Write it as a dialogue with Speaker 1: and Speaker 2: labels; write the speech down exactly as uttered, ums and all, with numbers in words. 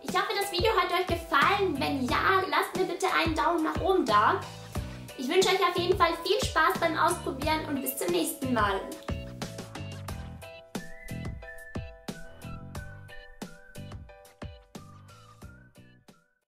Speaker 1: Ich hoffe, das Video hat euch gefallen. Wenn ja, lasst mir bitte einen Daumen nach oben da. Ich wünsche euch auf jeden Fall viel Spaß beim Ausprobieren und bis zum nächsten Mal.